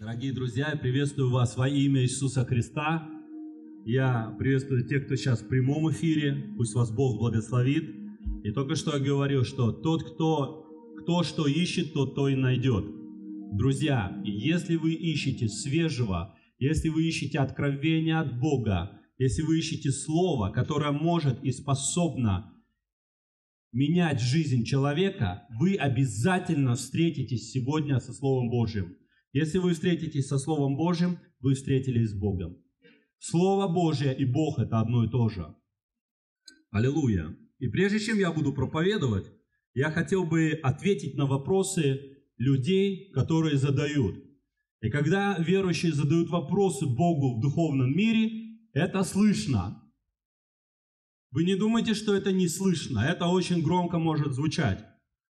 Дорогие друзья, я приветствую вас во имя Иисуса Христа. Я приветствую тех, кто сейчас в прямом эфире. Пусть вас Бог благословит. И только что я говорил, что тот, кто что ищет, тот то и найдет. Друзья, если вы ищете свежего, если вы ищете откровения от Бога, если вы ищете Слово, которое может и способно менять жизнь человека, вы обязательно встретитесь сегодня со Словом Божьим. Если вы встретитесь со Словом Божьим, вы встретились с Богом. Слово Божье и Бог – это одно и то же. Аллилуйя! И прежде чем я буду проповедовать, я хотел бы ответить на вопросы людей, которые задают. И когда верующие задают вопросы Богу в духовном мире, это слышно. Вы не думайте, что это не слышно. Это очень громко может звучать.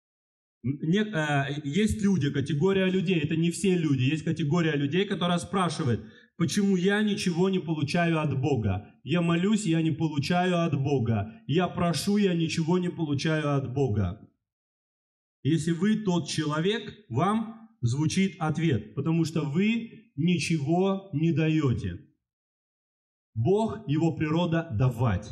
Есть люди, категория людей, это не все люди, есть категория людей, которая спрашивает, почему я ничего не получаю от Бога? Я молюсь, я не получаю от Бога. Я прошу, я ничего не получаю от Бога. Если вы тот человек, вам звучит ответ, потому что вы ничего не даете. Бог, его природа давать.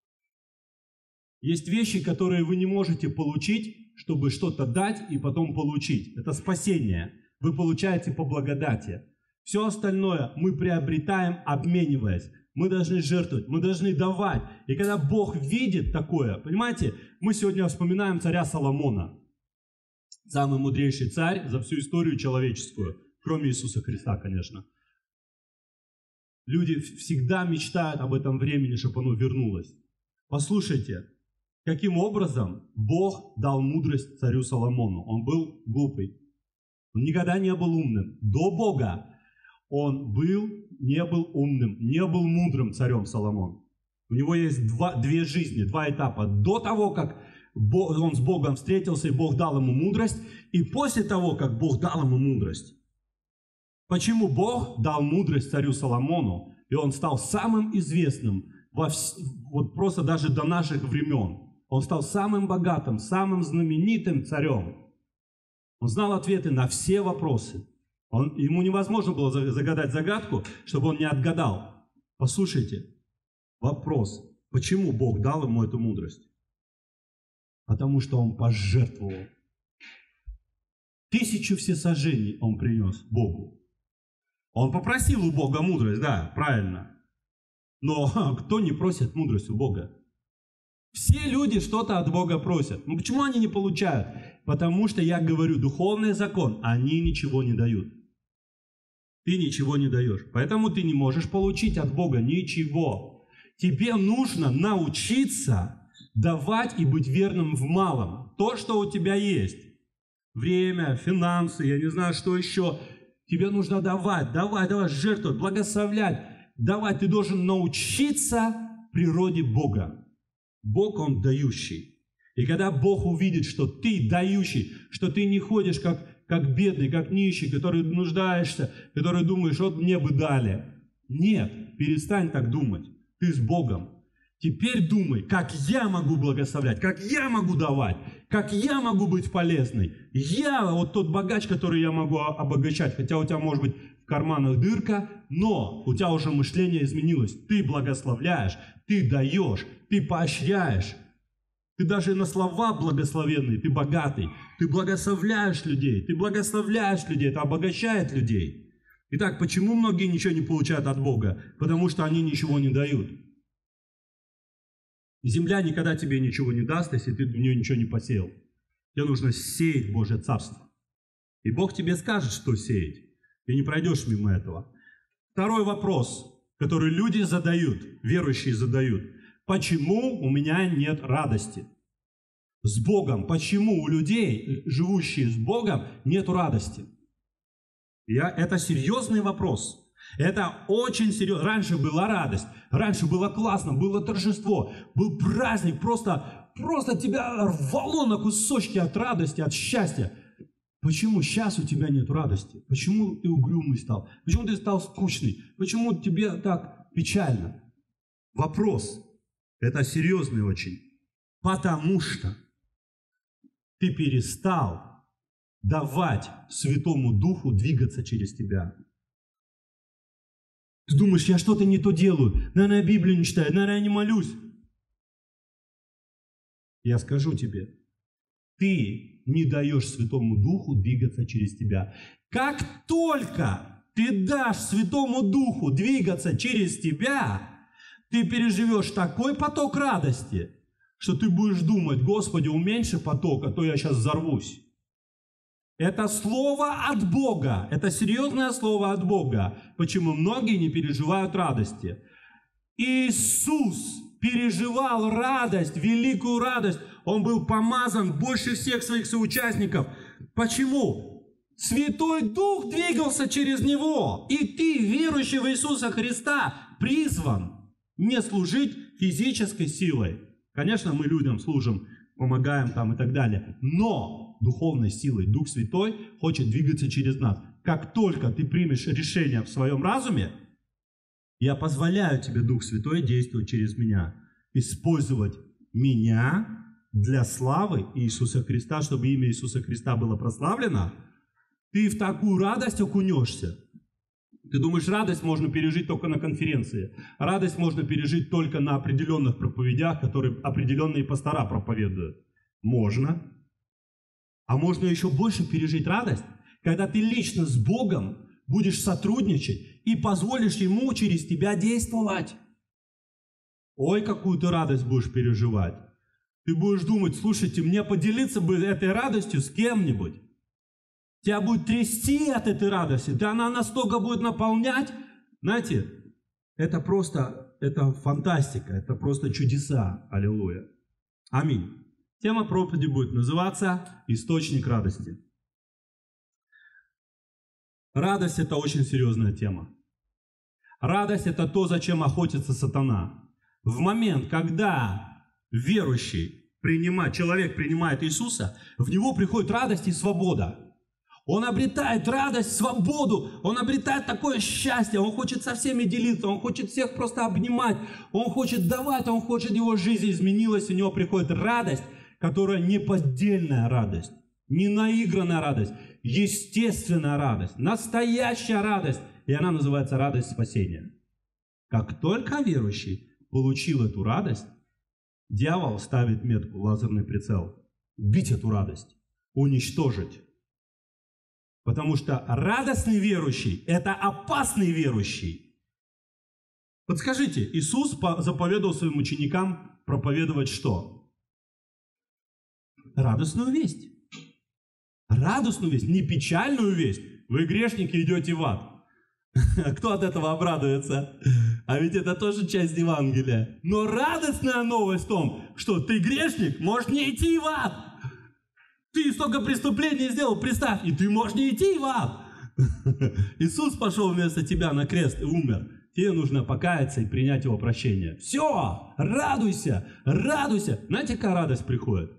Есть вещи, которые вы не можете получить, чтобы что-то дать и потом получить. Это спасение. Вы получаете по благодати. Все остальное мы приобретаем, обмениваясь. Мы должны жертвовать, мы должны давать. И когда Бог видит такое, понимаете, мы сегодня вспоминаем царя Соломона. Самый мудрейший царь за всю историю человеческую, кроме Иисуса Христа, конечно. Люди всегда мечтают об этом времени, чтобы оно вернулось. Послушайте, каким образом Бог дал мудрость царю Соломону? Он был глупый. Он никогда не был умным. До Бога он не был умным, не был мудрым царем Соломон. У него есть две жизни, два этапа. До того, как он с Богом встретился, и Бог дал ему мудрость, и после того, как Бог дал ему мудрость. Почему Бог дал мудрость царю Соломону, и он стал самым известным, вот просто даже до наших времен? Он стал самым богатым, самым знаменитым царем. Он знал ответы на все вопросы. Ему невозможно было загадать загадку, чтобы он не отгадал. Послушайте, вопрос, почему Бог дал ему эту мудрость? Потому что он пожертвовал. 1000 всесожжений он принес Богу. Он попросил у Бога мудрость, да, правильно. Но кто не просит мудрость у Бога? Все люди что-то от Бога просят. Но почему они не получают? Потому что, я говорю, духовный закон, они ничего не дают. Ты ничего не даешь. Поэтому ты не можешь получить от Бога ничего. Тебе нужно научиться давать и быть верным в малом. То, что у тебя есть. Время, финансы, я не знаю, что еще. Тебе нужно давать, жертвовать, благословлять. Давать. Ты должен научиться природе Бога. Бог, Он дающий. И когда Бог увидит, что ты дающий, что ты не ходишь как бедный, как нищий, который нуждаешься, который думаешь, вот мне бы дали. Нет, перестань так думать. Ты с Богом. Теперь думай, как я могу благословлять, как я могу давать, как я могу быть полезной. Я вот тот богач, который я могу обогащать, хотя у тебя может быть в карманах дырка, но у тебя уже мышление изменилось. Ты благословляешь, ты даешь, ты поощряешь. Ты даже на слова благословенные, ты богатый. Ты благословляешь людей, это обогащает людей. Итак, почему многие ничего не получают от Бога? Потому что они ничего не дают. Земля никогда тебе ничего не даст, если ты в нее ничего не посеял. Тебе нужно сеять Божье Царство. И Бог тебе скажет, что сеять. Ты не пройдешь мимо этого. Второй вопрос, который люди задают, верующие задают. Почему у меня нет радости? С Богом. Почему у людей, живущих с Богом, нет радости? Это серьезный вопрос. Это очень серьезно. Раньше была радость, раньше было классно, было торжество, был праздник, просто тебя рвало на кусочки от радости, от счастья. Почему сейчас у тебя нет радости? Почему ты угрюмый стал? Почему ты стал скучный? Почему тебе так печально? Вопрос. Это серьезный очень. Потому что ты перестал давать Святому Духу двигаться через тебя. Ты думаешь, я что-то не то делаю, наверное, я Библию не читаю, наверное, я не молюсь. Я скажу тебе, ты не даешь Святому Духу двигаться через тебя. Как только ты дашь Святому Духу двигаться через тебя, ты переживешь такой поток радости, что ты будешь думать: Господи, уменьши поток, а то я сейчас взорвусь. Это слово от Бога, это серьезное слово от Бога. Почему многие не переживают радости? Иисус переживал радость, великую радость. Он был помазан больше всех своих соучастников. Почему? Святой Дух двигался через него. И ты, верующий в Иисуса Христа, призван не служить физической силой. Конечно, мы людям служим, помогаем там и так далее. Но духовной силой Дух Святой хочет двигаться через нас. Как только ты примешь решение в своем разуме, я позволяю тебе, Дух Святой, действовать через меня. Использовать меня для славы Иисуса Христа, чтобы имя Иисуса Христа было прославлено. Ты в такую радость окунешься. Ты думаешь, радость можно пережить только на конференции. Радость можно пережить только на определенных проповедях, которые определенные пастора проповедуют. Можно. А можно еще больше пережить радость, когда ты лично с Богом будешь сотрудничать и позволишь Ему через тебя действовать. Ой, какую ты радость будешь переживать. Ты будешь думать: слушайте, мне поделиться бы этой радостью с кем-нибудь. Тебя будет трясти от этой радости, да она настолько будет наполнять. Знаете, это фантастика, это просто чудеса. Аллилуйя. Аминь. Тема проповеди будет называться «Источник радости». Радость – это очень серьезная тема. Радость – это то, зачем охотится сатана. В момент, когда человек принимает Иисуса, в него приходит радость и свобода. Он обретает радость, свободу, он обретает такое счастье, он хочет со всеми делиться, он хочет всех просто обнимать, он хочет давать, он хочет, его жизнь изменилась, у него приходит радость, которая неподдельная радость, не наигранная радость, естественная радость, настоящая радость, и она называется радость спасения. Как только верующий получил эту радость, дьявол ставит метку, лазерный прицел, бить эту радость, уничтожить. Потому что радостный верующий – это опасный верующий. Подскажите, Иисус заповедовал своим ученикам проповедовать что? Радостную весть. Радостную весть, не печальную весть. Вы, грешники, идете в ад. Кто от этого обрадуется? А ведь это тоже часть Евангелия. Но радостная новость в том, что ты, грешник, можешь не идти в ад. Ты столько преступлений сделал, представь, и ты можешь не идти в ад. Иисус пошел вместо тебя на крест и умер. Тебе нужно покаяться и принять Его прощение. Все, радуйся, радуйся. Знаете, какая радость приходит?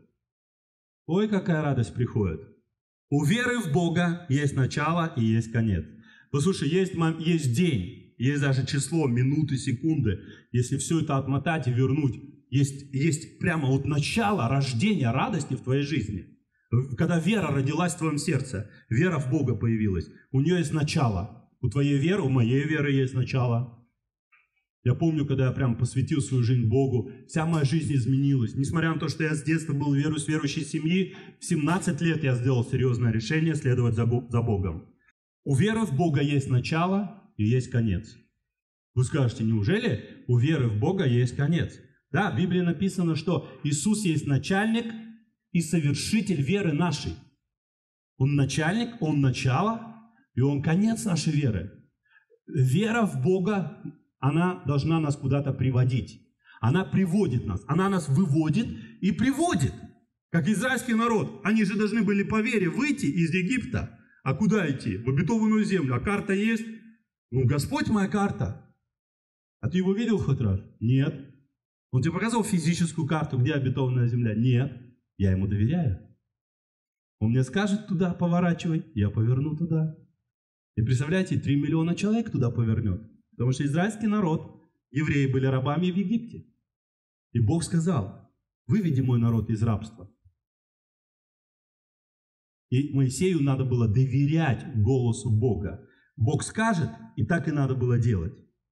Ой, какая радость приходит. У веры в Бога есть начало и есть конец. Послушай, есть день, есть даже число, минуты, секунды. Если все это отмотать и вернуть, есть прямо вот начало рождения радости в твоей жизни. Когда вера родилась в твоем сердце, вера в Бога появилась, у нее есть начало. У твоей веры, у моей веры есть начало. Я помню, когда я прям посвятил свою жизнь Богу, вся моя жизнь изменилась. Несмотря на то, что я с детства был с верующей семьи, в 17 лет я сделал серьезное решение следовать за Богом. У веры в Бога есть начало и есть конец. Вы скажете, неужели у веры в Бога есть конец? Да, в Библии написано, что Иисус есть начальник и совершитель веры нашей. Он начальник, Он начало, и Он конец нашей веры. Вера в Бога, она должна нас куда-то приводить. Она приводит нас, она нас выводит и приводит. Как израильский народ, они же должны были по вере выйти из Египта. А куда идти? В обетованную землю. А карта есть? Ну, Господь моя карта. А ты его видел хоть раз? Нет. Он тебе показал физическую карту, где обетованная земля? Нет. Я ему доверяю. Он мне скажет туда поворачивай, я поверну туда. И представляете, 3 миллиона человек туда повернет. Потому что израильский народ, евреи были рабами в Египте. И Бог сказал, выведи мой народ из рабства. И Моисею надо было доверять голосу Бога. Бог скажет, и так и надо было делать.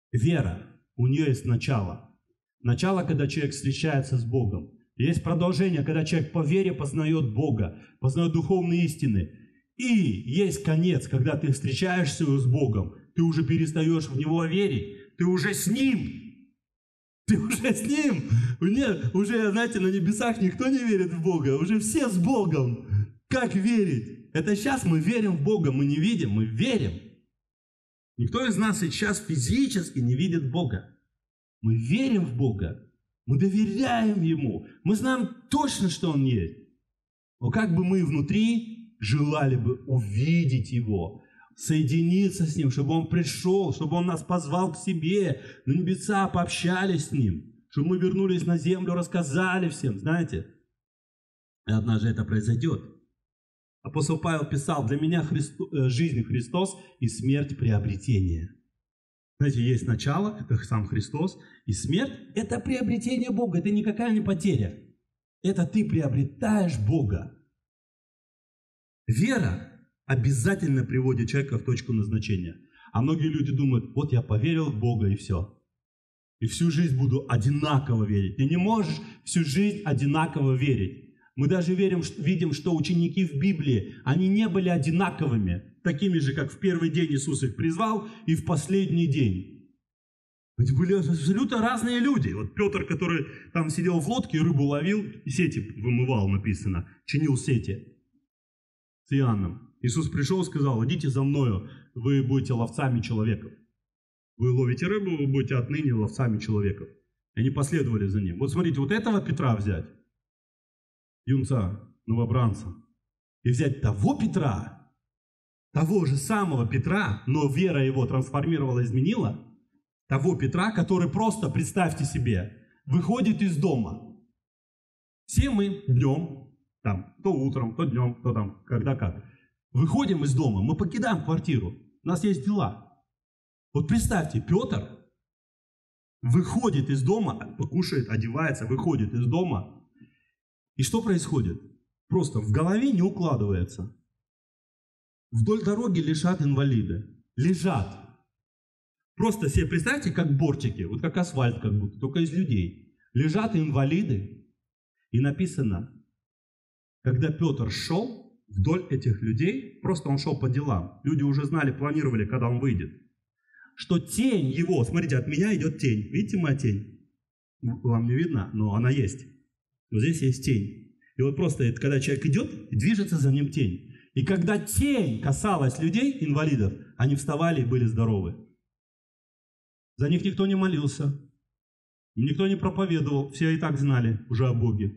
Вера, у нее есть начало. Начало, когда человек встречается с Богом. Есть продолжение, когда человек по вере познает Бога, познает духовные истины. И есть конец, когда ты встречаешься с Богом, ты уже перестаешь в Него верить, ты уже с Ним. Ты уже с Ним. Нет, уже, знаете, на небесах никто не верит в Бога, уже все с Богом. Как верить? Это сейчас мы верим в Бога, мы не видим, мы верим. Никто из нас сейчас физически не видит Бога. Мы верим в Бога, мы доверяем Ему, мы знаем точно, что Он есть. Но как бы мы внутри желали бы увидеть Его, соединиться с Ним, чтобы Он пришел, чтобы Он нас позвал к себе, на небеса, пообщались с Ним, чтобы мы вернулись на землю, рассказали всем, знаете. И однажды это произойдет. Апостол Павел писал: для меня жизнь Христос и смерть приобретение. Знаете, есть начало, это сам Христос, и смерть – это приобретение Бога, это никакая не потеря. Это ты приобретаешь Бога. Вера обязательно приводит человека в точку назначения. А многие люди думают: вот я поверил в Бога и все. И всю жизнь буду одинаково верить. Ты не можешь всю жизнь одинаково верить. Мы даже видим, что ученики в Библии, они не были одинаковыми, такими же, как в первый день Иисус их призвал, и в последний день. Это были абсолютно разные люди. Вот Петр, который там сидел в лодке, рыбу ловил, и сети вымывал, написано, чинил сети с Иоанном. Иисус пришел и сказал: идите за мною, вы будете ловцами человеков. Вы ловите рыбу, вы будете отныне ловцами человеков. И они последовали за ним. Вот смотрите, вот этого Петра взять, юнца, новобранца, и взять того Петра, того же самого Петра, но вера его трансформировала, изменила, того Петра, который просто, представьте себе, выходит из дома. Все мы днем, там, то утром, то днем, то там, когда как, выходим из дома, мы покидаем квартиру, у нас есть дела. Вот представьте, Петр выходит из дома, покушает, одевается, выходит из дома. И что происходит? Просто в голове не укладывается. Вдоль дороги лежат инвалиды. Лежат. Просто себе представьте, как бортики, вот как асфальт как будто, только из людей. Лежат инвалиды. И написано, когда Петр шел вдоль этих людей, просто он шел по делам. Люди уже знали, планировали, когда он выйдет. Что тень его, смотрите, от меня идет тень. Видите моя тень? Вам не видно, но она есть. Но здесь есть тень. И вот просто это, когда человек идет, движется за ним тень. И когда тень касалась людей, инвалидов, они вставали и были здоровы. За них никто не молился, никто не проповедовал, все и так знали уже о Боге.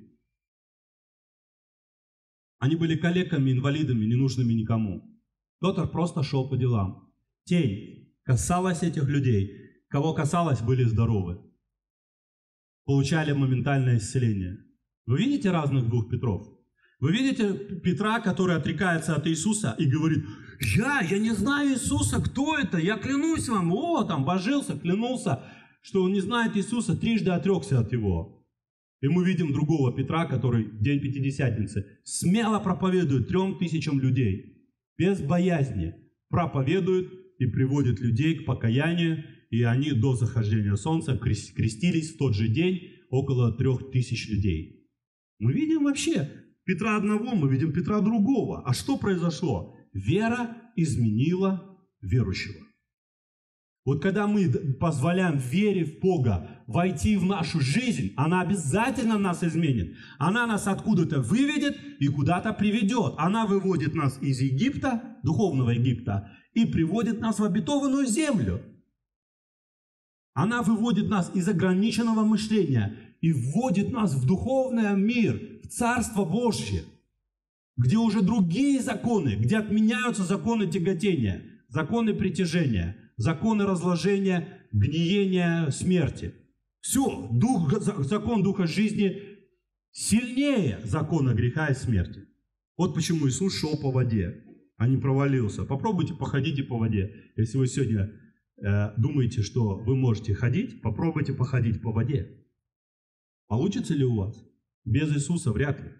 Они были калеками, инвалидами, ненужными никому. Петр просто шел по делам. Тень касалась этих людей. Кого касалась, были здоровы. Получали моментальное исцеление. Вы видите разных двух Петров? Вы видите Петра, который отрекается от Иисуса и говорит: я не знаю Иисуса, кто это? Я клянусь вам, там божился, клянулся, что он не знает Иисуса, трижды отрекся от Его. И мы видим другого Петра, который в день Пятидесятницы смело проповедует 3000 людей, без боязни проповедует и приводит людей к покаянию, и они до захождения солнца крестились в тот же день около 3000 людей. Мы видим вообще Петра одного, мы видим Петра другого. А что произошло? Вера изменила верующего. Вот когда мы позволяем вере в Бога войти в нашу жизнь, она обязательно нас изменит. Она нас откуда-то выведет и куда-то приведет. Она выводит нас из Египта, духовного Египта, и приводит нас в обетованную землю. Она выводит нас из ограниченного мышления и вводит нас в духовный мир, в Царство Божье, где уже другие законы, где отменяются законы тяготения, законы притяжения, законы разложения, гниения, смерти. Все, закон Духа жизни сильнее закона греха и смерти. Вот почему Иисус шел по воде, а не провалился. Попробуйте, походите по воде. Если вы сегодня думаете, что вы можете ходить, попробуйте походить по воде. Получится ли у вас? Без Иисуса вряд ли.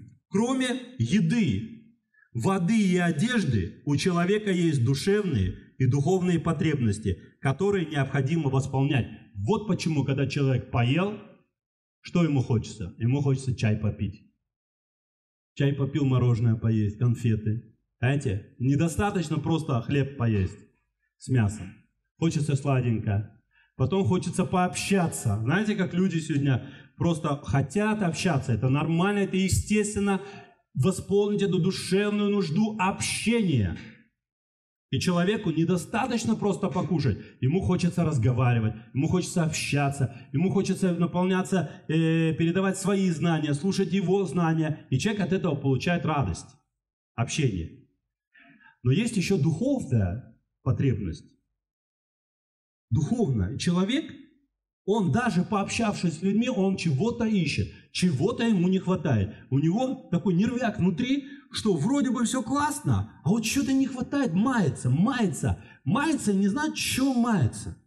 Кроме еды, воды и одежды, у человека есть душевные и духовные потребности, которые необходимо восполнять. Вот почему, когда человек поел, что ему хочется? Ему хочется чай попить. Чай попил, мороженое поесть, конфеты. Знаете, недостаточно просто хлеб поесть с мясом. Хочется сладенько. Потом хочется пообщаться. Знаете, как люди сегодня просто хотят общаться. Это нормально, это естественно. Восполнить эту душевную нужду общения. И человеку недостаточно просто покушать. Ему хочется разговаривать, ему хочется общаться, ему хочется наполняться, передавать свои знания, слушать его знания. И человек от этого получает радость, общение. Но есть еще духовная потребность. Духовная. И человек, он даже пообщавшись с людьми, он чего-то ищет, чего-то ему не хватает. У него такой нервяк внутри, что вроде бы все классно, а вот что-то не хватает, мается, и не знает, что мается.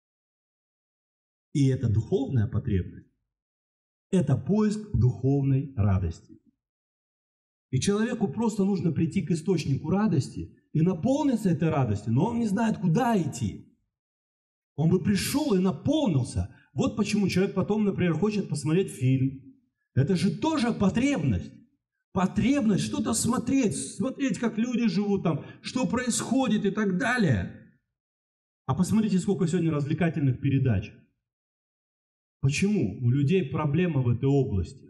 И это духовная потребность. Это поиск духовной радости. И человеку просто нужно прийти к источнику радости и наполниться этой радостью, но он не знает, куда идти. Он бы пришел и наполнился. Вот почему человек потом, например, хочет посмотреть фильм. Это же тоже потребность. Потребность что-то смотреть, как люди живут там, что происходит и так далее. А посмотрите, сколько сегодня развлекательных передач. Почему? У людей проблема в этой области.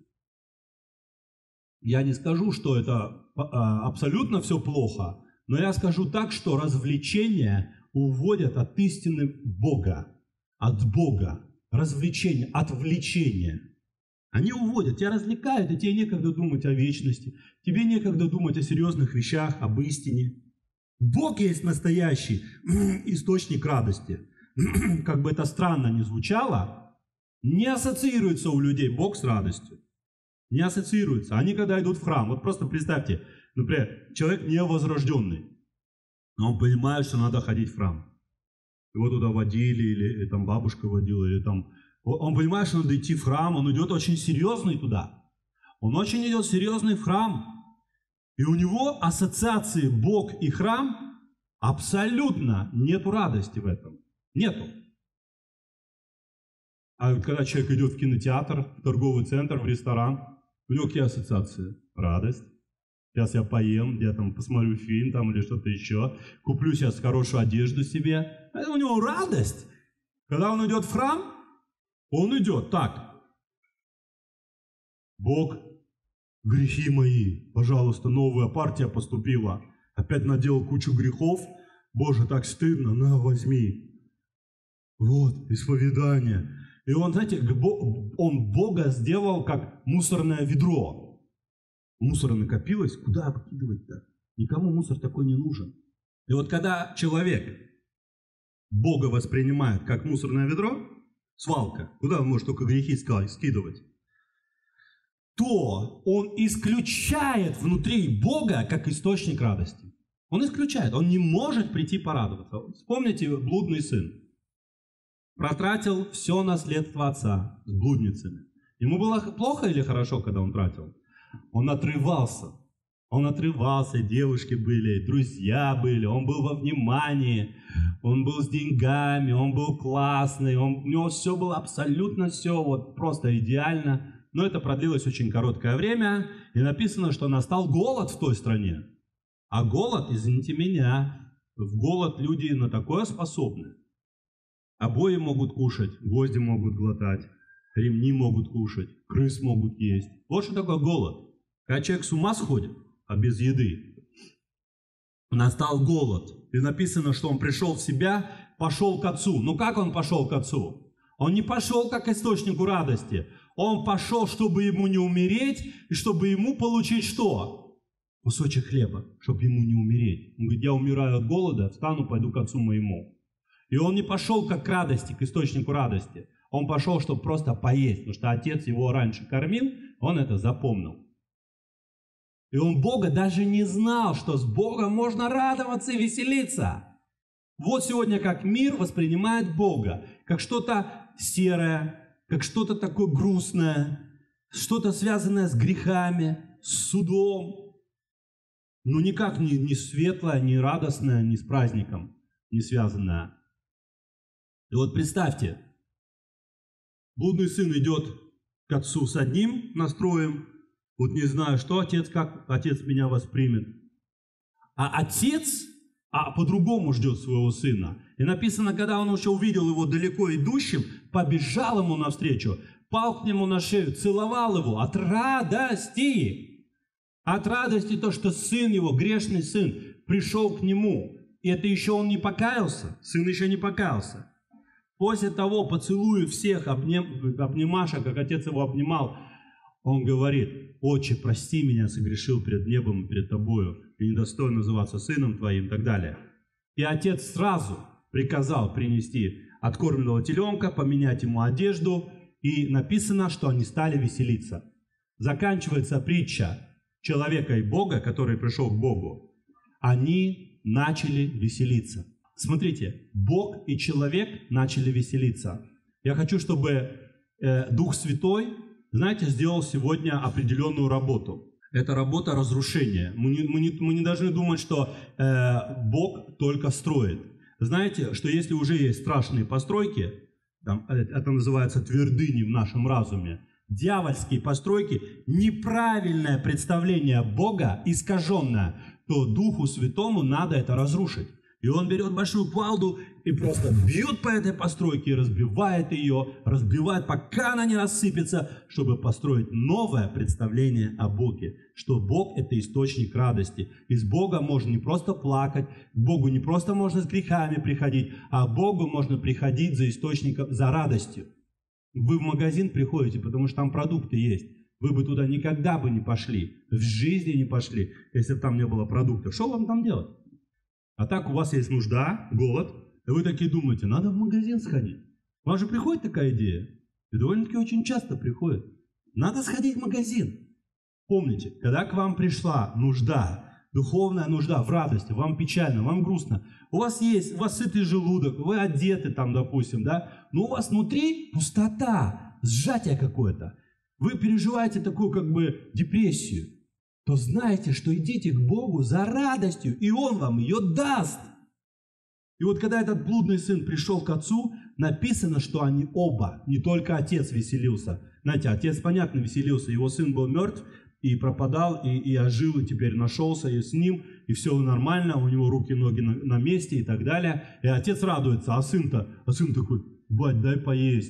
Я не скажу, что это абсолютно все плохо, но я скажу так, что развлечения уводят от истины Бога, от Бога, развлечения, отвлечения. Они уводят, тебя развлекают, и тебе некогда думать о вечности, тебе некогда думать о серьезных вещах, об истине. Бог есть настоящий источник радости. Как бы это странно ни звучало, не ассоциируется у людей Бог с радостью. Не ассоциируется. Они когда идут в храм, вот просто представьте, например, человек невозрожденный, но он понимает, что надо ходить в храм. Его туда водили, или там бабушка водила, или там... Он понимает, что надо идти в храм, он идет очень серьезный туда. Он очень идет серьезный в храм. И у него ассоциации Бог и храм абсолютно нету радости в этом. Нету. А когда человек идет в кинотеатр, в торговый центр, в ресторан, у него какие ассоциации? Радость. Сейчас я поем, я там посмотрю фильм там, или что-то еще, куплю сейчас хорошую одежду себе. Это у него радость. Когда он идет в храм, он идет так. Бог, грехи мои, пожалуйста, новая партия поступила. Опять наделал кучу грехов. Боже, так стыдно, на, возьми. Вот, исповедание. И он, знаете, он Бога сделал как мусорное ведро. Мусора накопилось, куда выкидывать-то? Никому мусор такой не нужен. И вот когда человек Бога воспринимает как мусорное ведро, свалка, куда он может только грехи скидывать, то он исключает внутри Бога как источник радости. Он исключает, он не может прийти порадоваться. Вспомните блудный сын. Протратил все наследство отца с блудницами. Ему было плохо или хорошо, когда он тратил? Он отрывался. Он отрывался, девушки были, друзья были, он был во внимании, он был с деньгами, он был классный, у него все было абсолютно все вот просто идеально. Но это продлилось очень короткое время, и написано, что настал голод в той стране. А голод, извините меня, в голод люди на такое способны. Обои могут кушать, гвозди могут глотать, ремни могут кушать, крыс могут есть. Вот что такое голод. Когда человек с ума сходит, а без еды. Настал голод. И написано, что он пришел в себя, пошел к отцу. Ну как он пошел к отцу? Он не пошел как к источнику радости. Он пошел, чтобы ему не умереть, и чтобы ему получить что? Кусочек хлеба, чтобы ему не умереть. Он говорит, я умираю от голода, встану, пойду к отцу моему. И он не пошел как к радости, к источнику радости. Он пошел, чтобы просто поесть, потому что отец его раньше кормил, он это запомнил. И он Бога даже не знал, что с Богом можно радоваться и веселиться. Вот сегодня как мир воспринимает Бога, как что-то серое, как что-то такое грустное, что-то связанное с грехами, с судом. Но никак не светлое, не радостное, не с праздником. не связанное. И вот представьте, блудный сын идет к отцу с одним настроем, вот не знаю, что отец, как отец меня воспримет. А отец по-другому ждет своего сына. И написано, когда он еще увидел его далеко идущим, побежал ему навстречу, пал к нему на шею, целовал его от радости. От радости то, что сын его, грешный сын, пришел к нему. И это еще он не покаялся, сын еще не покаялся. После того, поцелуя всех, обнимаша, как отец его обнимал, он говорит: «Отче, прости меня, согрешил перед небом и перед тобою, и недостоин называться сыном твоим», и так далее. И отец сразу приказал принести откормленного теленка, поменять ему одежду, и написано, что они стали веселиться. Заканчивается притча человека и Бога, который пришел к Богу. Они начали веселиться. Смотрите, Бог и человек начали веселиться. Я хочу, чтобы Дух Святой, знаете, сделал сегодня определенную работу. Это работа разрушения. Мы не должны думать, что Бог только строит. Знаете, что если уже есть страшные постройки, это называется твердыни в нашем разуме, дьявольские постройки, неправильное представление Бога, искаженное, то Духу Святому надо это разрушить. И он берет большую кувалду и просто бьет по этой постройке и разбивает ее, пока она не рассыпется, чтобы построить новое представление о Боге. Что Бог – это источник радости. И с Богом можно не просто плакать, к Богу не просто можно с грехами приходить, а к Богу можно приходить за источником, за радостью. Вы в магазин приходите, потому что там продукты есть. Вы бы туда никогда бы не пошли, в жизни не пошли, если бы там не было продуктов. Что вам там делать? А так у вас есть нужда, голод, и вы такие думаете: надо в магазин сходить. У вас же приходит такая идея, и довольно-таки очень часто приходит. Надо сходить в магазин. Помните, когда к вам пришла нужда, духовная нужда в радости, вам печально, вам грустно, у вас сытый желудок, вы одеты там, допустим, да, но у вас внутри пустота, сжатие какое-то. Вы переживаете такую как бы депрессию. То знаете, что идите к Богу за радостью, и Он вам ее даст. И вот когда этот блудный сын пришел к отцу, написано, что они оба, не только отец веселился. Знаете, отец, понятно, веселился, его сын был мертв и пропадал, и ожил, и теперь нашелся, и с ним, и все нормально, у него руки, ноги на месте и так далее. И отец радуется, а сын такой: бать, дай поесть.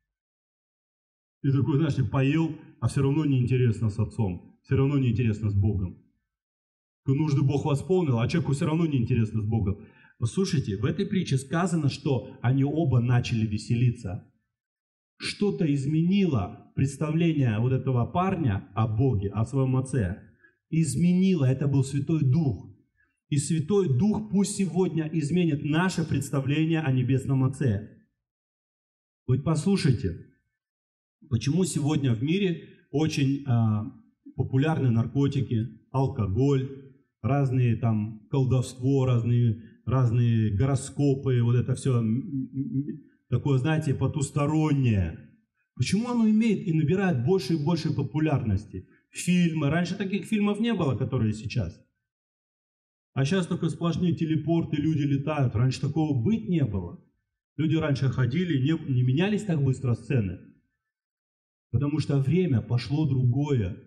И такой, знаешь, поел, а все равно неинтересно с отцом. Все равно неинтересно с Богом. Нужды Бог восполнил, а человеку все равно неинтересно с Богом. Послушайте, в этой притче сказано, что они оба начали веселиться. Что-то изменило представление вот этого парня о Боге, о своем отце. Изменило, это был Святой Дух. И Святой Дух пусть сегодня изменит наше представление о Небесном Отце. Вот послушайте, почему сегодня в мире очень популярны наркотики, алкоголь, разные там колдовство, разные гороскопы, вот это все такое, знаете, потустороннее. Почему оно имеет и набирает больше и больше популярности? Фильмы. Раньше таких фильмов не было, которые сейчас. А сейчас только сплошные телепорты, люди летают. Раньше такого быть не было. Люди раньше ходили, не менялись так быстро сцены. Потому что время пошло другое.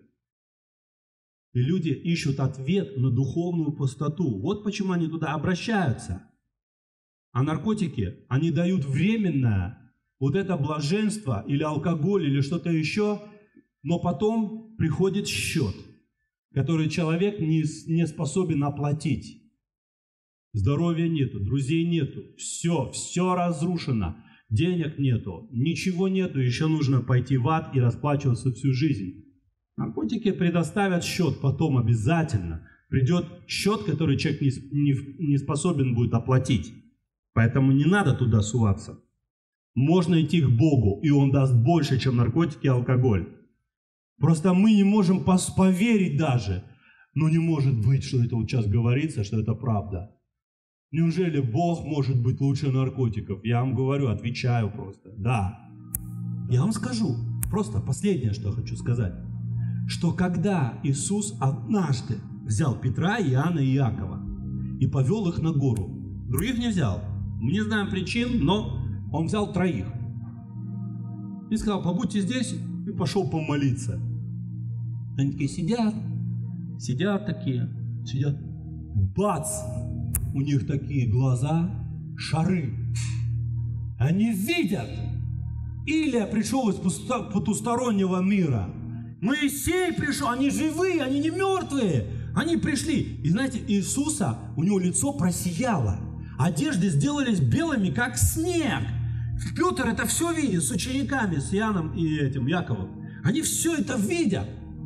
И люди ищут ответ на духовную пустоту. Вот почему они туда обращаются. А наркотики, они дают временное вот это блаженство, или алкоголь, или что-то еще, но потом приходит счет, который человек не способен оплатить. Здоровья нету, друзей нету, все разрушено, денег нету, ничего нету, еще нужно пойти в ад и расплачиваться всю жизнь. Наркотики предоставят счет потом обязательно. Придет счет, который человек не способен будет оплатить. Поэтому не надо туда суваться. Можно идти к Богу, и Он даст больше, чем наркотики и алкоголь. Просто мы не можем поверить даже. Но не может быть, что это вот сейчас говорится, что это правда. Неужели Бог может быть лучше наркотиков? Я вам говорю, отвечаю просто. Да. Я вам скажу, просто последнее, что я хочу сказать. Что когда Иисус однажды взял Петра, Иоанна и Иакова и повел их на гору, Других не взял. Мы не знаем причин, но он взял 3. И сказал, побудьте здесь, и пошел помолиться. Они такие сидят такие, сидят. Бац! У них такие глаза, шары. Они видят. Илия пришел из потустороннего мира. Моисей пришел, они живые, они не мертвые. Они пришли. И знаете, Иисуса, у него лицо просияло. Одежды сделались белыми, как снег. Петр это все видит с учениками, с Иоанном и этим Яковом. Они все это видят.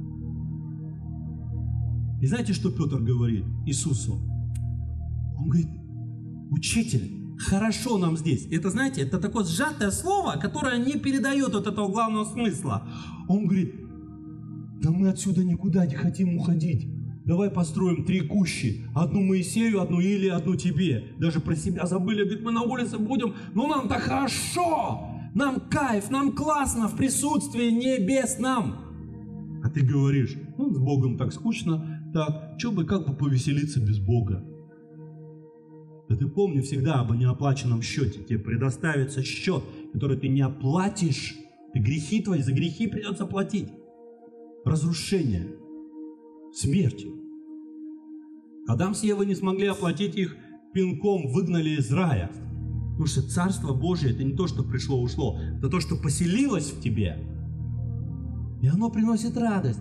И знаете, что Петр говорит Иисусу? Он говорит, учитель, хорошо нам здесь. Это, знаете, это такое сжатое слово, которое не передает вот этого главного смысла. Он говорит, да мы отсюда никуда не хотим уходить. Давай построим 3 кущи. Одну Моисею, одну Илии, одну тебе. Даже про себя забыли. Говорит, мы на улице будем, но нам-то хорошо. Нам кайф, нам классно в присутствии небесном. А ты говоришь, ну, с Богом так скучно. Так, что бы, как бы повеселиться без Бога? Да ты помни всегда об неоплаченном счете. Тебе предоставится счет, который ты не оплатишь. Ты грехи твои, за грехи придется платить. Разрушение, смертью. Адам с Евой не смогли оплатить, их пинком выгнали из рая. Потому что Царство Божие это не то, что пришло-ушло, это то, что поселилось в тебе. И оно приносит радость.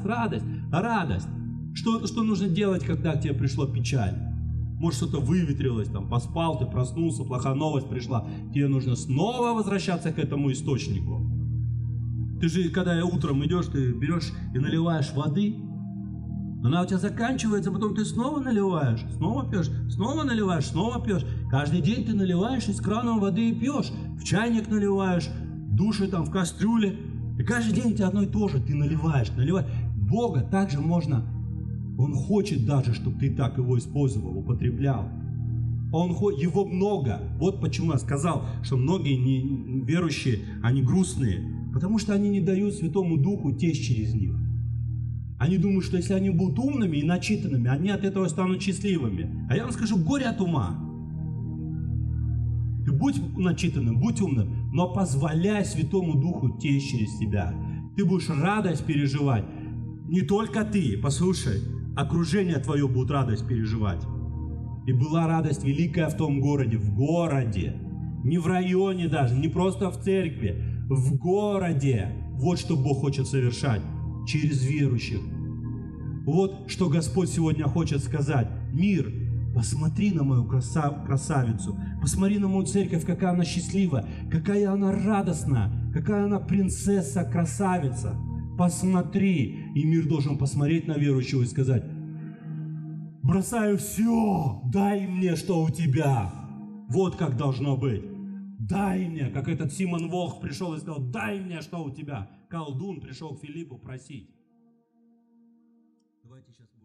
Что нужно делать, когда к тебе пришла печаль? Может, что-то выветрилось, там, поспал, ты проснулся, плохая новость пришла. Тебе нужно снова возвращаться к этому источнику. Ты же, когда утром идешь, ты берешь и наливаешь воды, она у тебя заканчивается, потом ты снова наливаешь, снова пьешь, снова наливаешь, снова пьешь. Каждый день ты наливаешь из крана воды и пьешь. В чайник наливаешь, в душе, там, в кастрюле. И каждый день у тебя одно и то же, ты наливаешь. Бога также можно, Он хочет даже, чтобы ты так его использовал, употреблял. Его много. Вот почему я сказал, что многие верующие, они грустные. Потому что они не дают Святому Духу течь через них. Они думают, что если они будут умными и начитанными, они от этого станут счастливыми. А я вам скажу, горе от ума. Ты будь начитанным, будь умным, но позволяй Святому Духу течь через тебя. Ты будешь радость переживать. Не только ты, послушай, окружение твое будет радость переживать. И была радость великая в том городе, не в районе даже, не просто в церкви, в городе. Вот что Бог хочет совершать через верующих. Вот что Господь сегодня хочет сказать. Мир, посмотри на мою красавицу, посмотри на мою церковь, какая она счастливая, какая она радостная, какая она принцесса, красавица. Посмотри. И мир должен посмотреть на верующего и сказать, бросаю все, дай мне, что у тебя. Вот как должно быть. Дай мне, как этот Симон Волх пришел и сказал, дай мне, что у тебя. Колдун пришел к Филиппу просить. Давайте сейчас